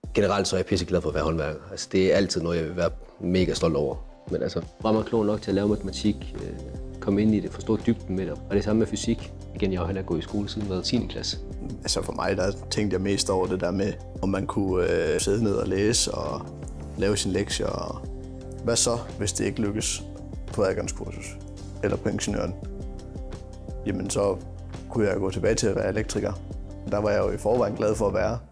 Generelt så er jeg pisseglad for at være håndværker. Altså, det er altid noget, jeg vil være mega stolt over. Men altså, var man klog nok til at lave matematik, komme ind i det, forstå dybden med det. Og det samme med fysik. Igen, jeg har heller gået i skole siden været 10. klasse. Altså for mig, der tænkte jeg mest over det der med, om man kunne sidde ned og læse og lave sin lektier. Og hvad så, hvis det ikke lykkes på adgangskursus eller på ingeniøren? Jamen så kunne jeg gå tilbage til at være elektriker. Der var jeg jo i forvejen glad for at være.